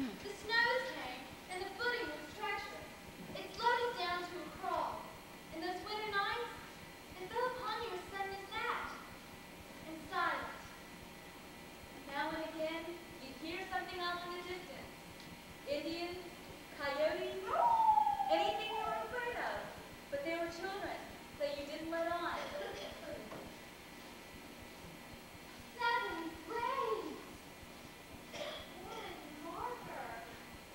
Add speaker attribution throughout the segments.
Speaker 1: The snows came, and the footing was treacherous. It slowed us down to a crawl. And those winter nights, they fell upon you as sudden as that, and silent. And now and again, you'd hear something off in the distance. Indians, coyotes, anything you were afraid of. But they were children, so you didn't let on. Seven graves! One marker.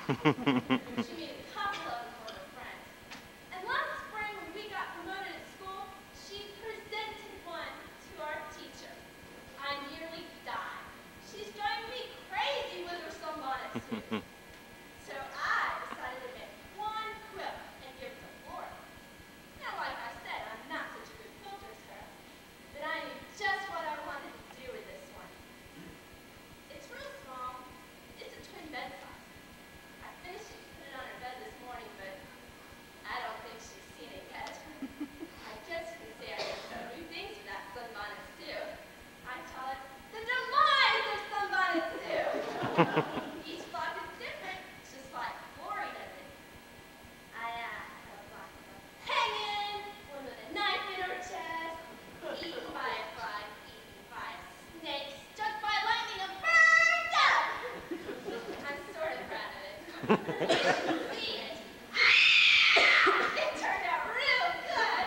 Speaker 1: She made a couple of them for her friends. And last spring, when we got promoted at school, she presented one to our teacher. I nearly died. She's driving me crazy with her sunbonnet suit. So I decided to make one quilt and give it to Flora. Now, like I said, I'm not such a good quilter, but I knew just what I wanted to do with this one. It's real small. It's a twin bed size. I finished it and put it on her bed this morning, but I don't think she's seen it yet. I guess you can say I did some new things with that sunbonnet suit. I call it the demise of sunbonnet suit. Each block is different, just like Flora does it. I have a block of a hanging, one with a knife in her chest, eaten by a frog, eaten by a snake, struck by lightning and burned up. I'm sort of proud of it. You should see it. It turned out real good.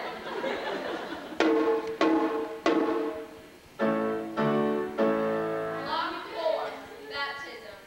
Speaker 1: Block 4, baptism.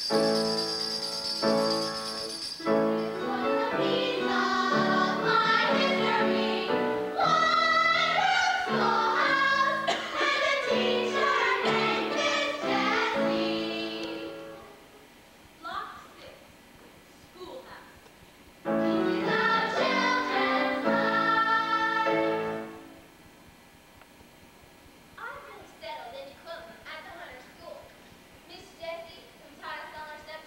Speaker 1: I've really settled into Quilters at the Hunter School. Miss Jessie, who taught us all our stuff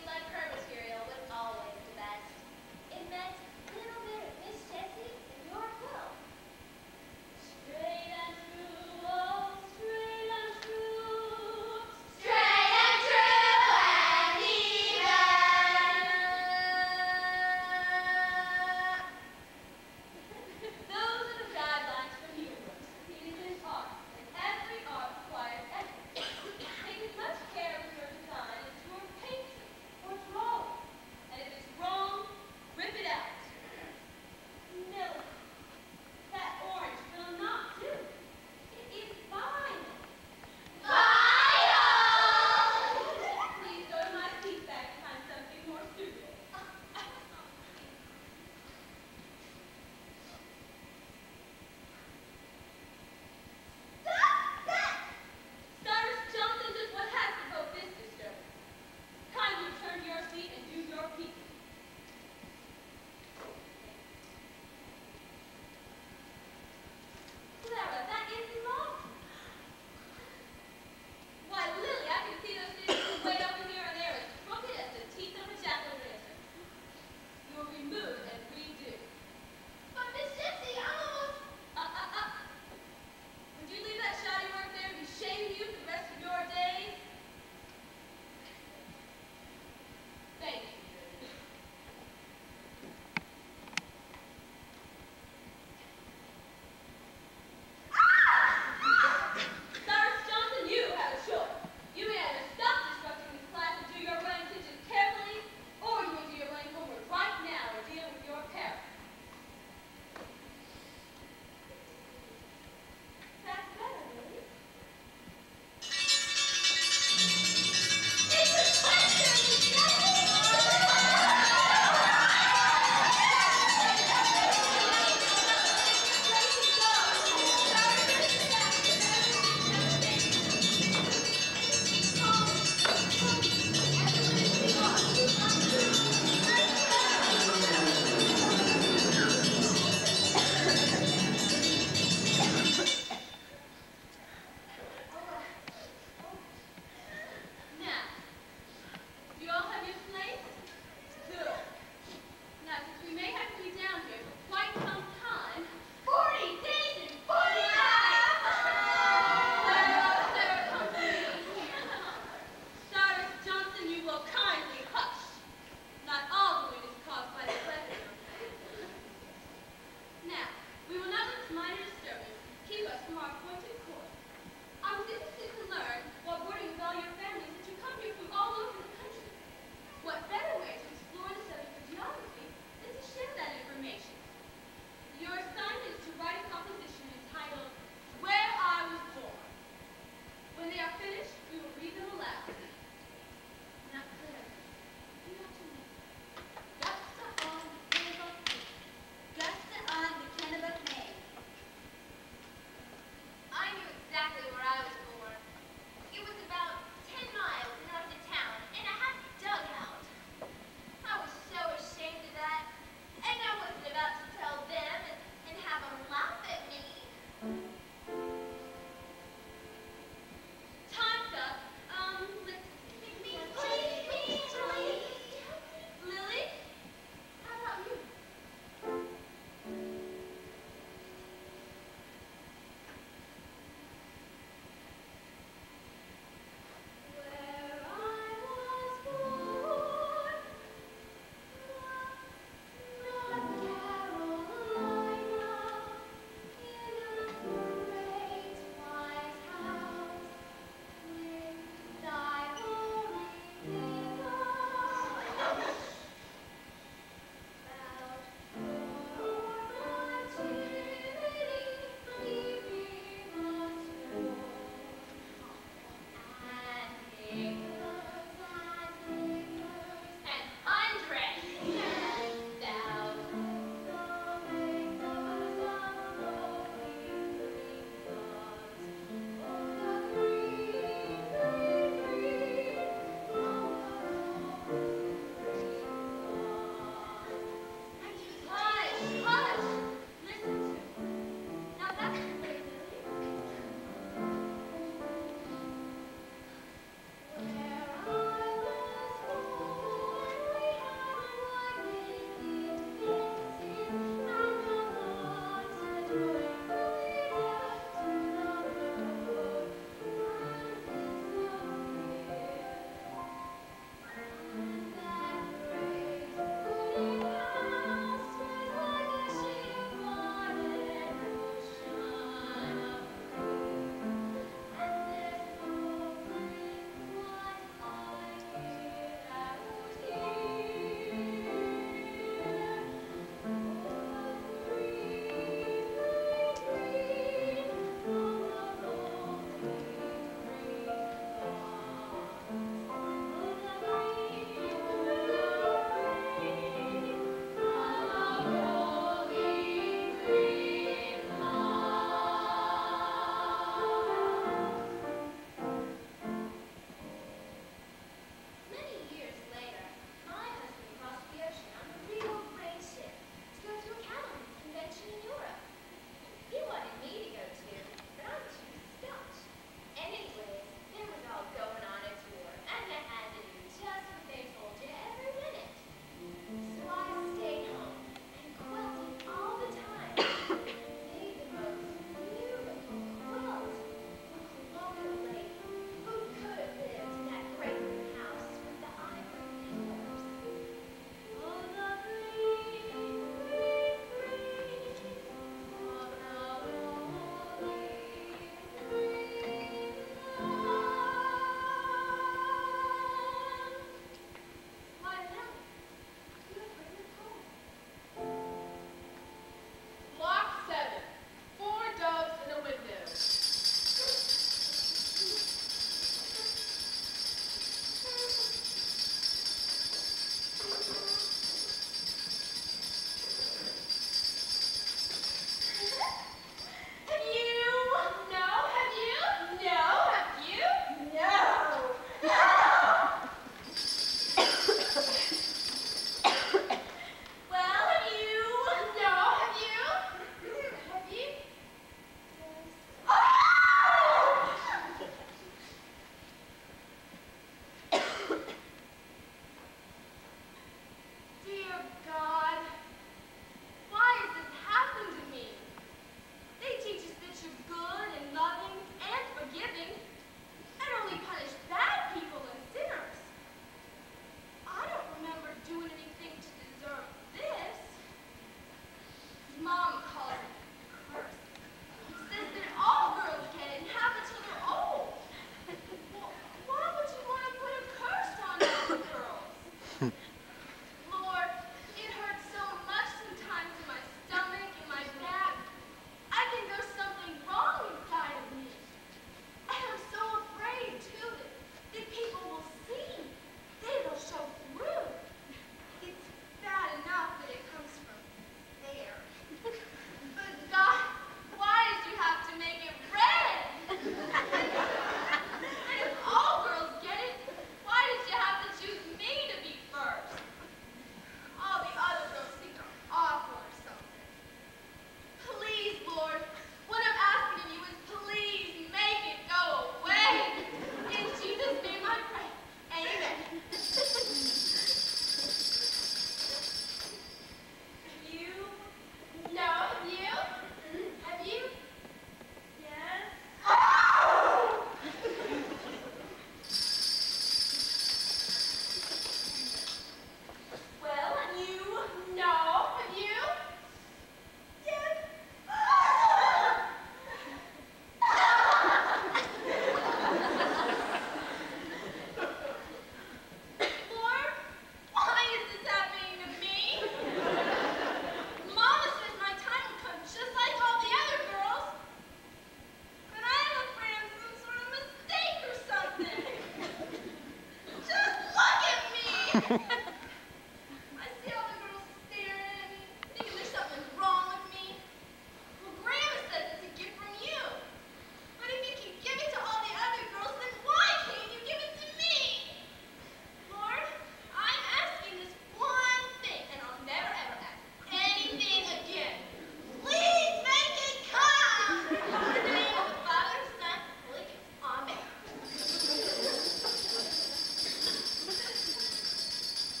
Speaker 1: I see all the girls staring at me, thinking there's something wrong with me. Well, Grandma says it's a gift from you. But if you can give it to all the other girls, then why can't you give it to me? Lord, I'm asking this one thing, and I'll never ever ask anything again. Please make it come! In the name of the Father, Son, and Holy Ghost. Amen.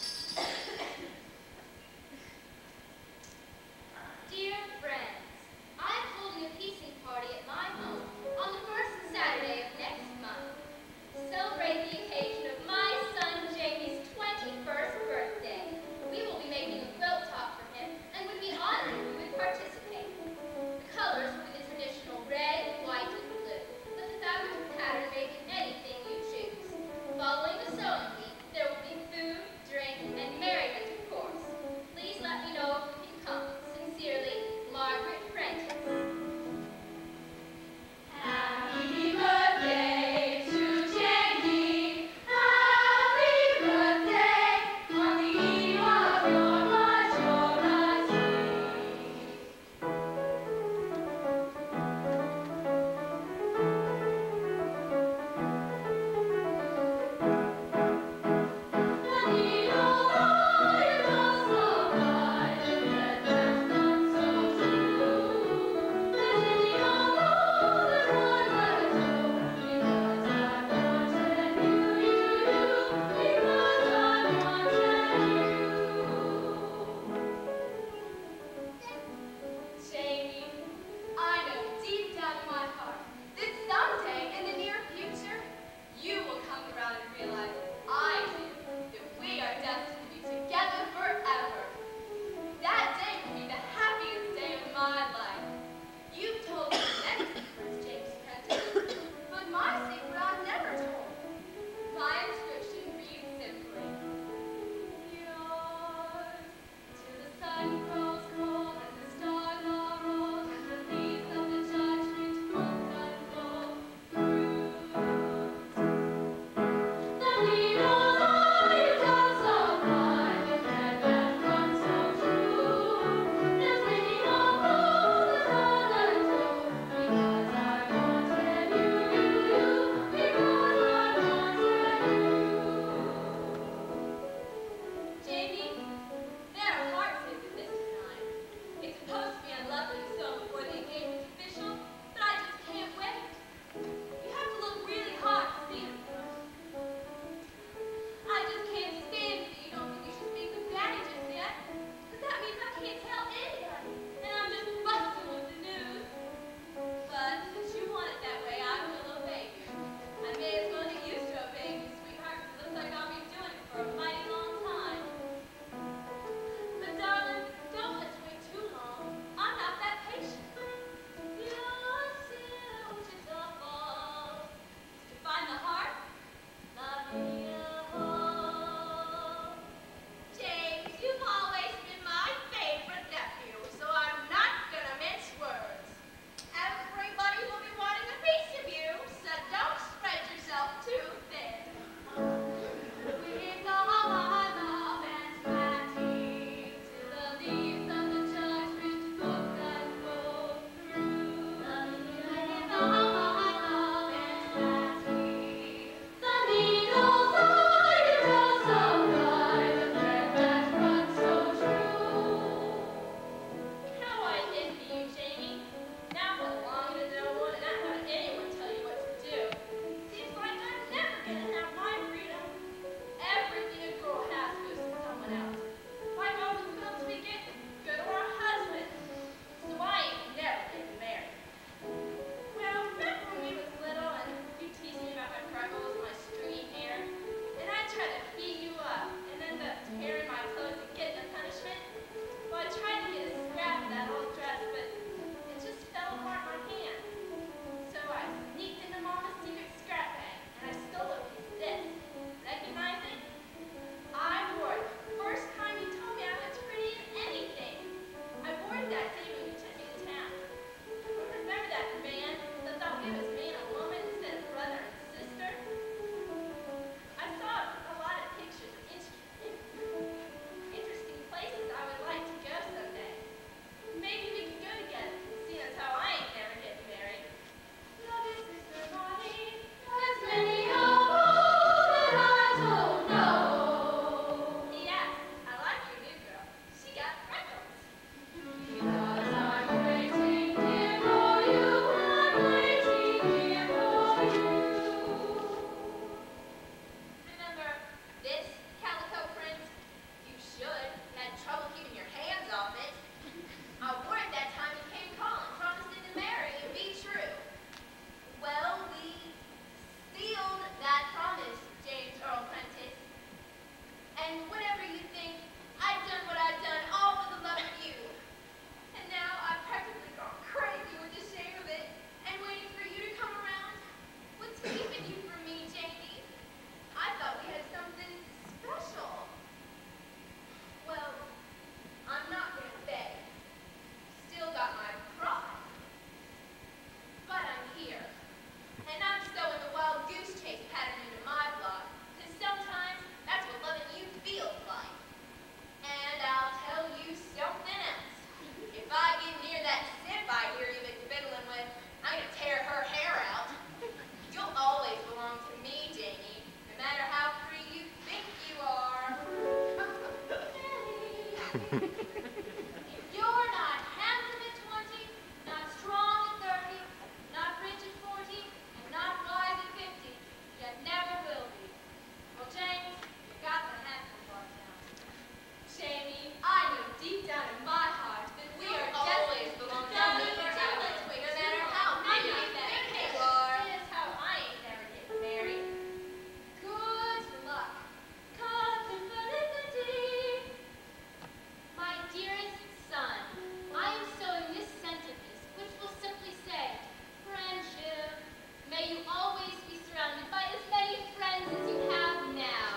Speaker 1: If you're not handsome at 20, not strong at 30, not rich at 40, and not wise at 50, you never will be. Well, James, you got the handsome part down. Jamie, I know deep down in my heart that we are always belong together, no matter how many you are. Here's how I ain't never getting married. Good luck. Cousin Felicity. My dearest son, I am sewing this centerpiece, which will simply say, friendship. May you always be surrounded by as many friends as you have now.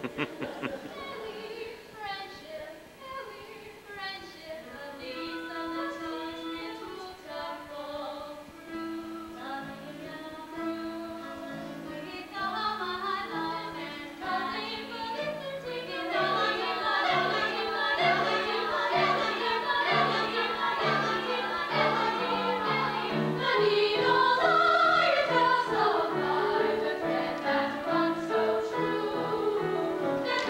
Speaker 1: Ellie, friendship, a piece of the judgment will tumble through. With all my love and cousin Felicity, so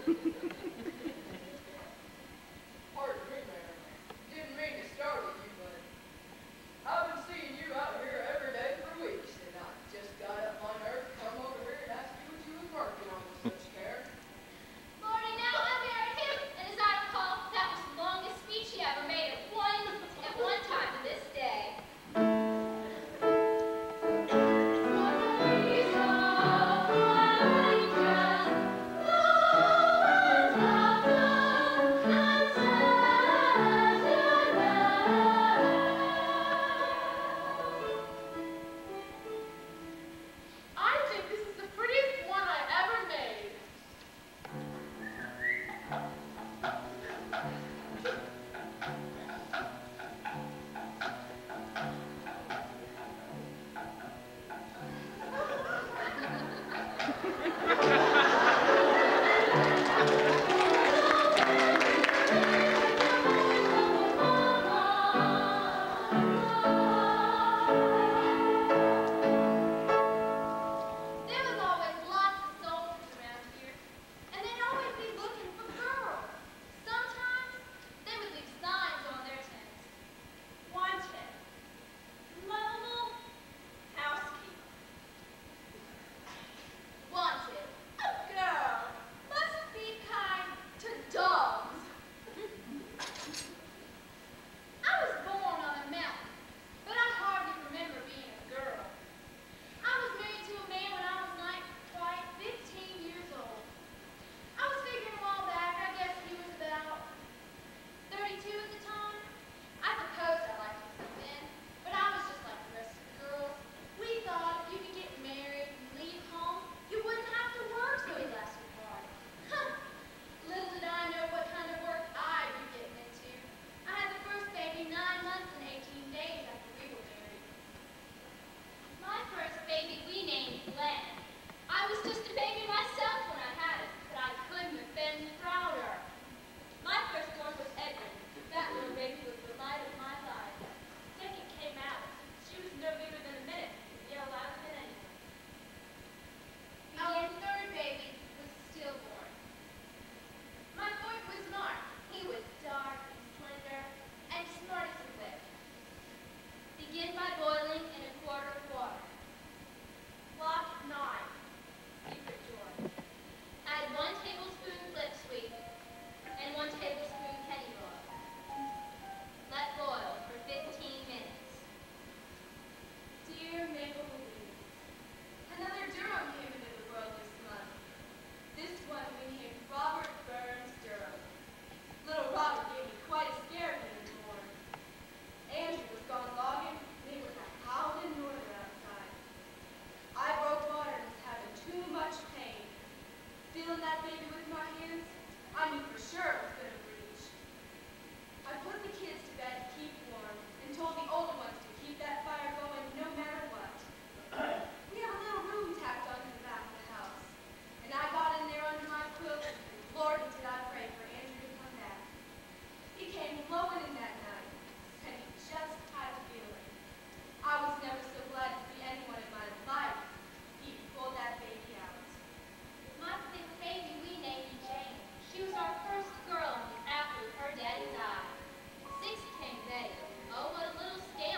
Speaker 2: Pardon me, ma'am. Didn't mean to startle you, but I've been seeing you out here every day for weeks, and I just got up my nerve to come over here and ask you what you was working on with such care.
Speaker 1: Lordy, now I married him, and as I recall, that was the longest speech he ever made at one time to this day.
Speaker 3: I think this is the prettiest one I ever made.
Speaker 1: There was always lots of soldiers around here, and they'd always be looking for girls. Sometimes they would leave signs on their tents. Wanted. Lovable housekeeper. Wanted. A girl. Must be kind to dogs. I was born on a mountain, but I hardly remember being a girl. I was married to a man when I was not quite 15 years old. I was figuring a while back, I guess he was about 32 at the time. I suppose I liked him then, but I was just like the rest of the girls. We thought if you could get married and leave home, you wouldn't have to work so he left your party. Huh. Little did I know what kind of work I'd be getting into. I had the first baby 9 months and 18 days after we were married. My first baby we named Glenn. I was just a baby myself when I had it, but I couldn't have been prouder. My firstborn was Edwin. That little baby was the light of my life. Second came Alice. She was no bigger than a minute, as yellow louder than anyone. Our third baby was stillborn. My fourth was Mark. He was dark and slender and smart as a whip. Begin by boiling in a quart of water. Lock 9. Secret door. Add 1 tablespoon lip sweet and 1 tablespoon penny oil. Let boil for 15 minutes. Dear Mabel Louise, another Durham came into the world this month. This one we named Robert Burns Durham. Little Robert gave me quite a scare when he was born. Andrew was gone logging, and it was a howling norther outside. I broke water and was having too much pain. Feeling that baby with my hands, I knew for sure it was going to breach. I put the kids to bed to keep warm and told the older ones to keep that fire going no matter what. We have a little room tacked onto the back of the house, and I got in there under my quilt, and Lord, did I pray for Andrew to come back. He came blowing in that night, and he just had a feeling. I was never so glad to see anyone in my life. He pulled that baby out. My sixth baby we named Jane. She was our first girl and was after her daddy died. Sixth came Betty. Oh, what a little scared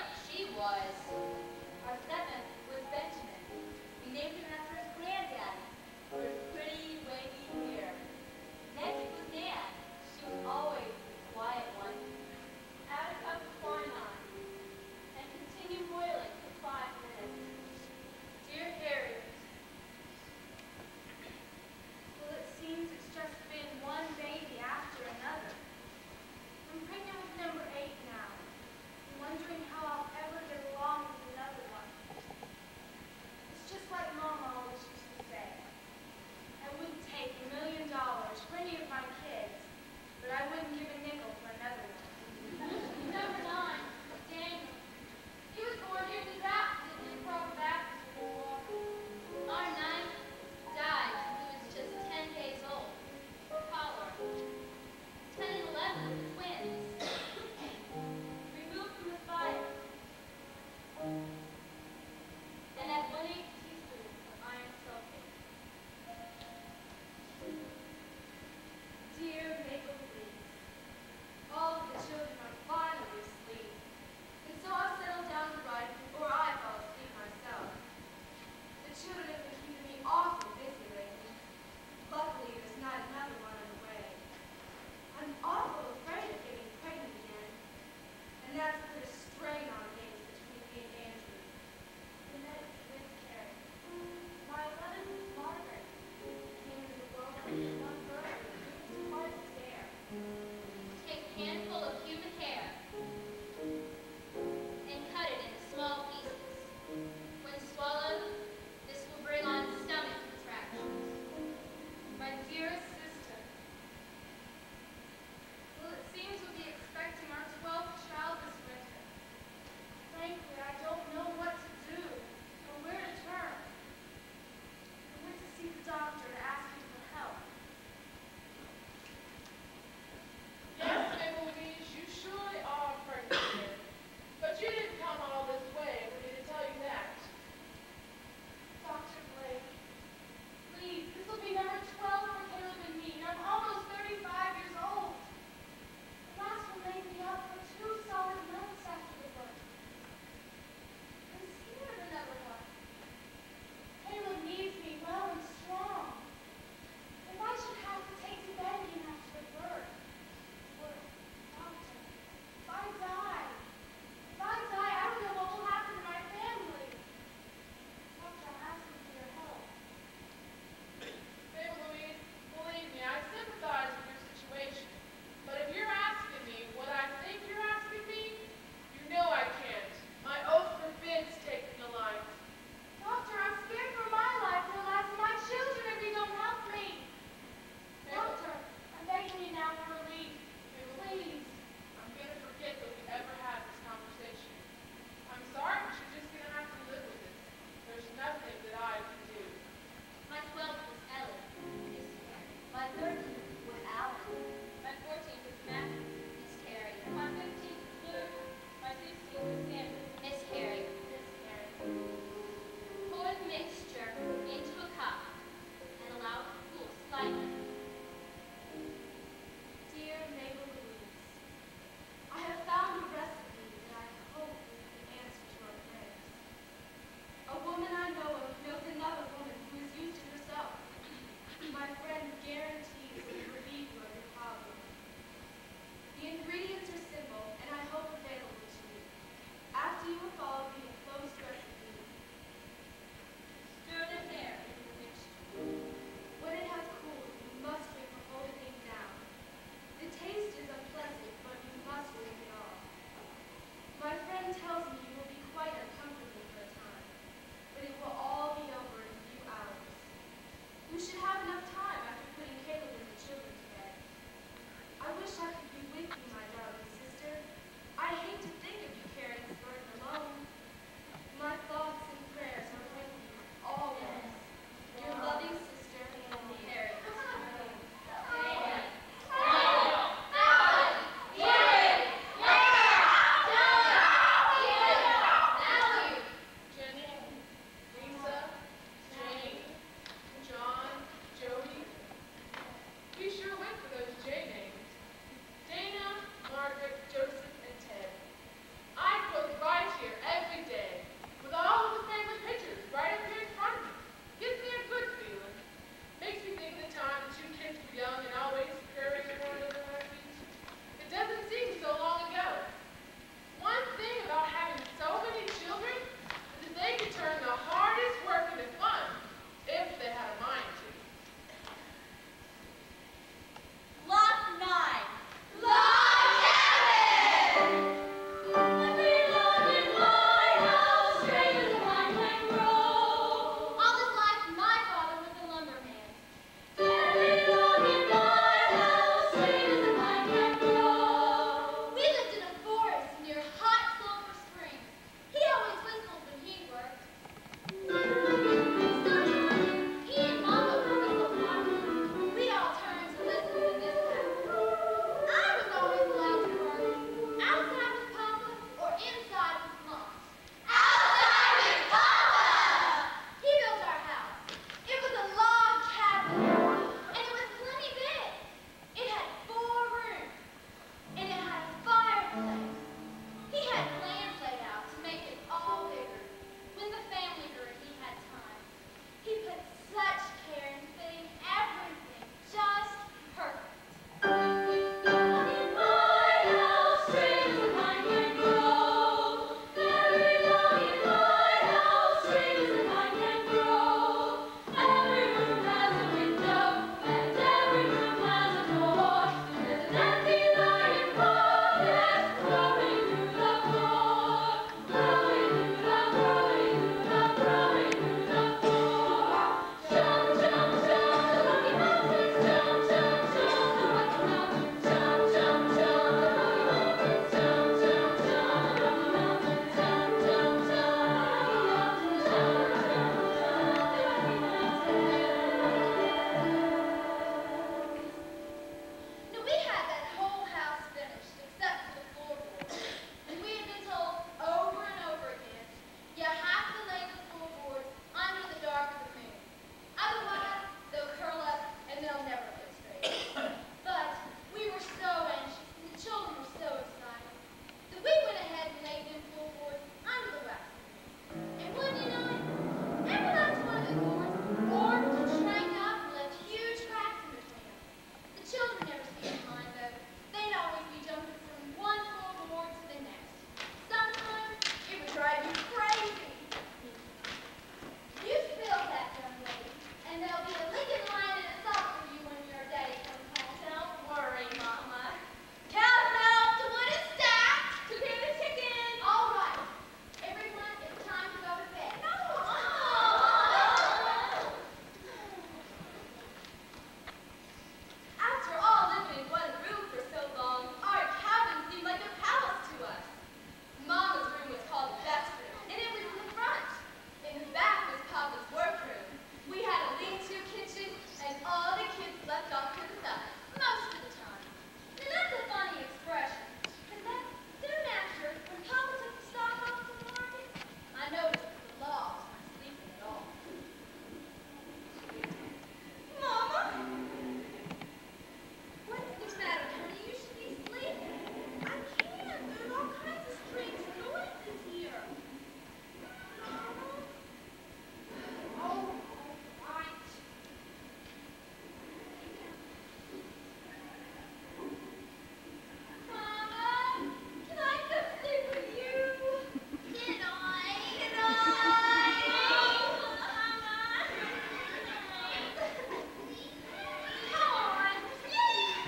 Speaker 3: dearest sister. Well, it seems we'll be expecting our 12th child this winter. Frankly, I don't know what to do or where to turn. I went to see the doctor to ask him for help.
Speaker 4: Yes, Mabel Louise, you surely are pregnant here. But you didn't come all this way for me to tell you that.
Speaker 3: Dr. Blake, please, this will be number 12 for Caleb and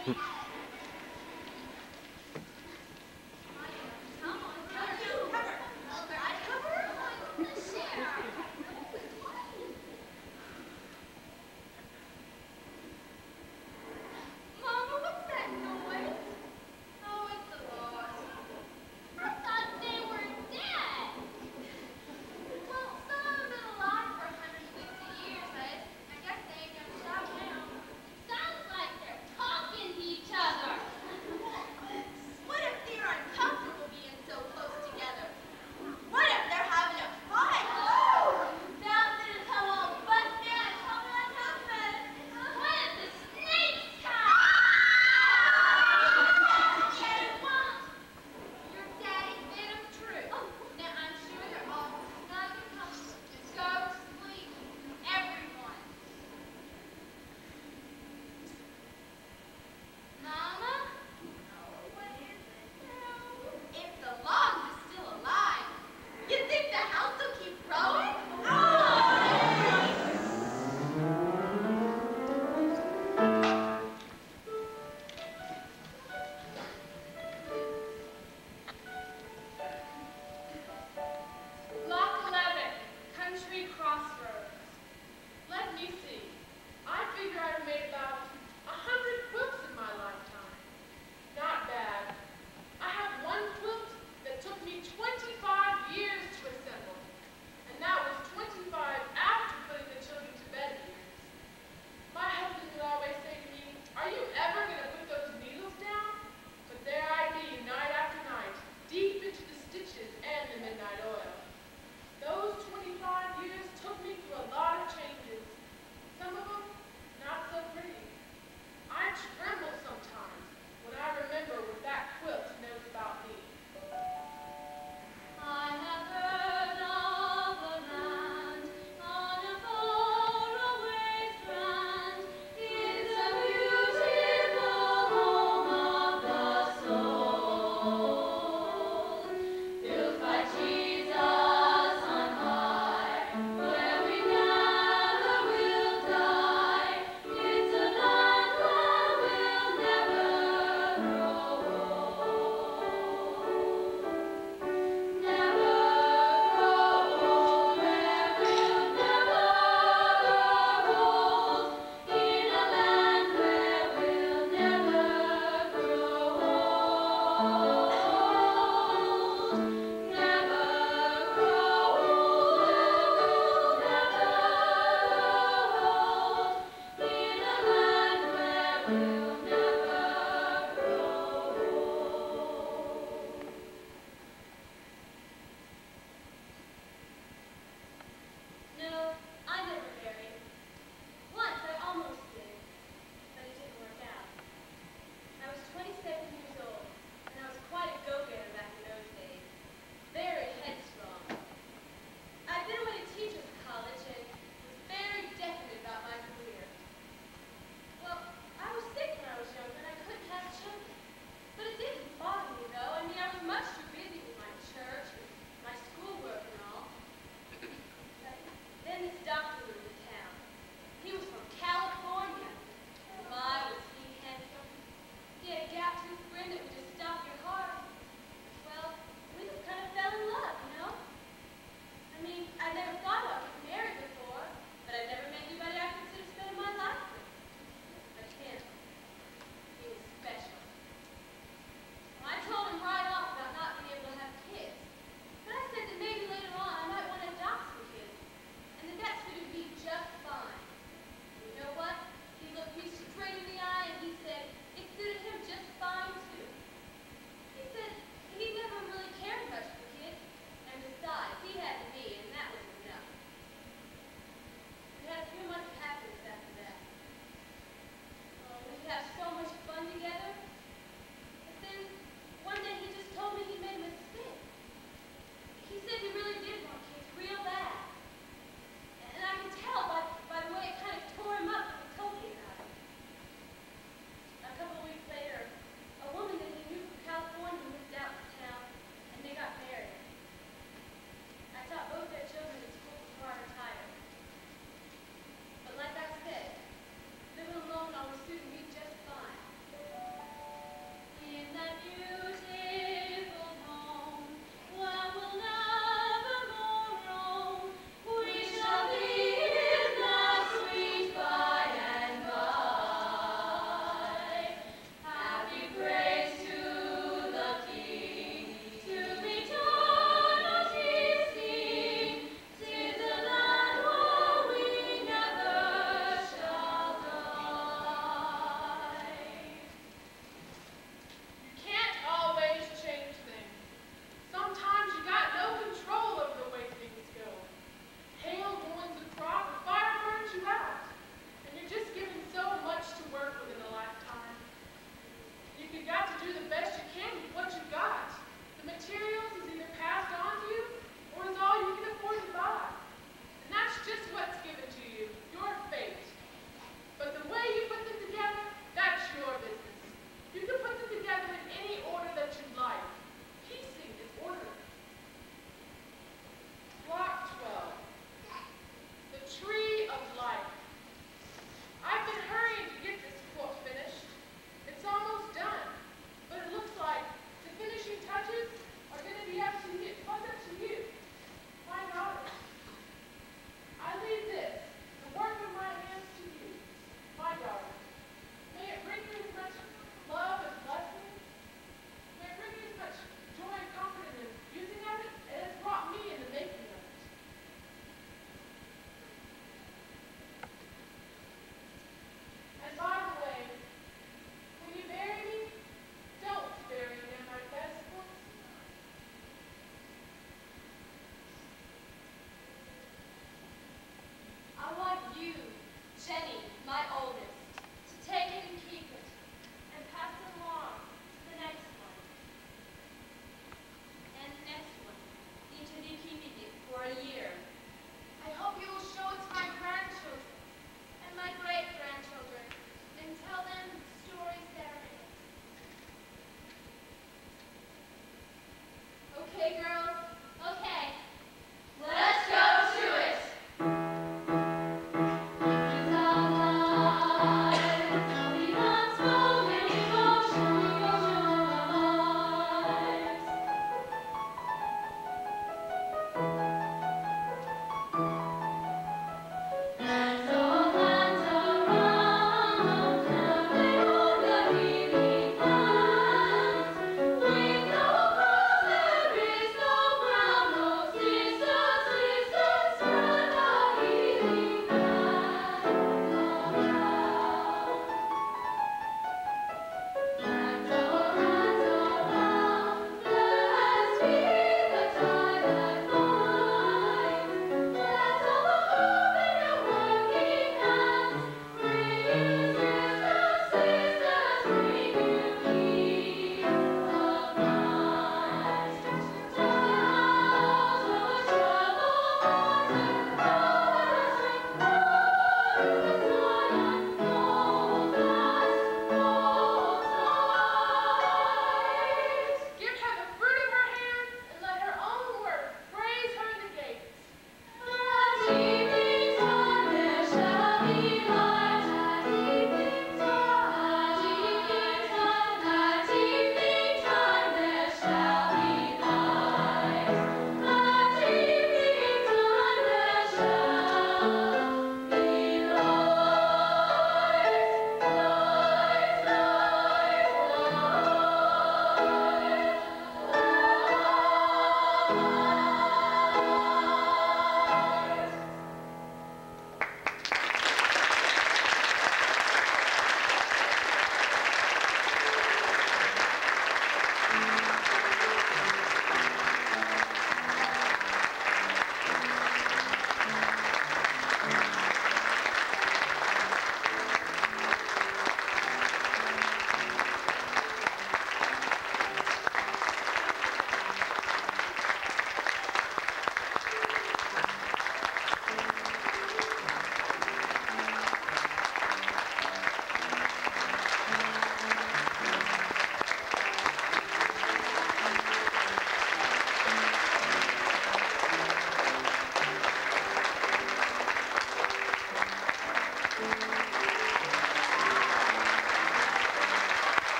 Speaker 1: Come on, cover. I cover? Share. Mama, what's that noise? Oh, it's the boss. I thought they were dead. Well, some of them have been alive for 150 years. I guess they ain't gonna stop now. Sounds like they're talking to each other.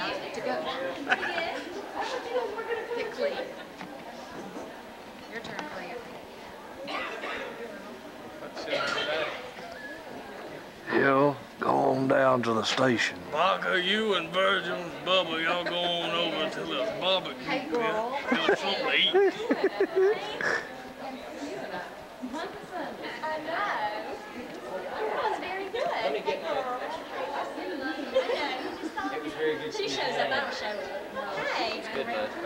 Speaker 5: To go. Pick Clea. Your turn, Clea.
Speaker 6: Yeah, go on down to the station.
Speaker 7: Parker, you and Virgil and Bubba, y'all go on over to the barbecue pit. Get us something to eat.
Speaker 1: I know. That was very good.
Speaker 8: Let me get It was very good.
Speaker 1: She shows up, I don't show up. Hey.
Speaker 8: It's good, bud.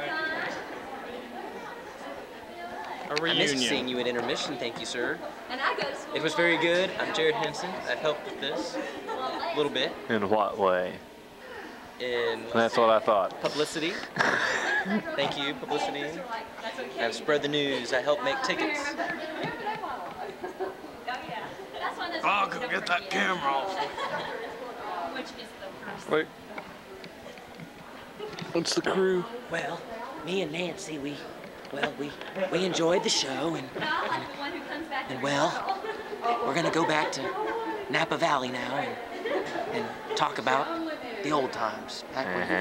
Speaker 7: A
Speaker 8: I missed
Speaker 7: reunion.
Speaker 8: seeing you at intermission, thank you, sir.
Speaker 1: And I go to school.
Speaker 8: It was very good. I'm Jared Henson. I've helped with this a little bit
Speaker 6: In what way?
Speaker 8: in
Speaker 6: That's what I thought.
Speaker 8: publicity. Thank you, publicity. I've spread the news. I help make tickets.
Speaker 7: Parker, get that camera off.
Speaker 1: Which is the first.
Speaker 6: Wait. What's the crew?
Speaker 8: Well, me and Nancy, we enjoyed the show, and well, we're gonna go back to Napa Valley now and talk about the old times. Back when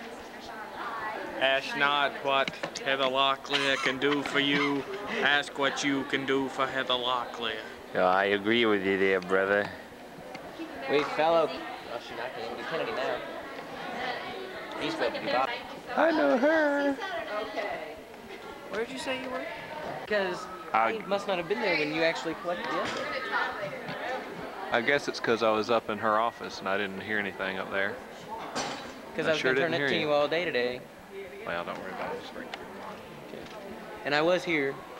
Speaker 7: Ask not what Heather Locklear can do for you. Ask what you can do for Heather Locklear.
Speaker 6: Yeah, I agree with you there, brother.
Speaker 8: Wait, fellow. Oh, she's not gonna get Kennedy now. He's supposed to be Bob.
Speaker 6: I know her.
Speaker 2: Okay.
Speaker 8: Where did you say you were? Because
Speaker 6: I-
Speaker 8: he must not have been there when you actually collected the effort.
Speaker 6: I guess it's because I was up in her office and I didn't hear anything up there.
Speaker 8: Because
Speaker 6: I
Speaker 8: I've
Speaker 6: sure
Speaker 8: been turning
Speaker 6: didn't
Speaker 8: it to
Speaker 6: hear
Speaker 8: you
Speaker 6: you.
Speaker 8: all day today.
Speaker 6: Well, don't worry about it. Just ring through.
Speaker 8: And I was here